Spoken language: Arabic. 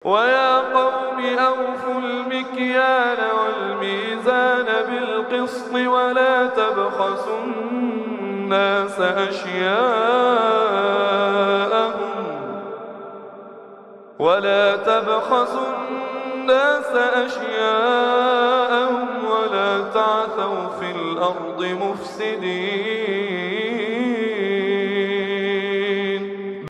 ويا قوم أوفوا المكيال والميزان بالقسط ولا تبخسوا الناس أشياءهم ولا تعثوا في الأرض مفسدين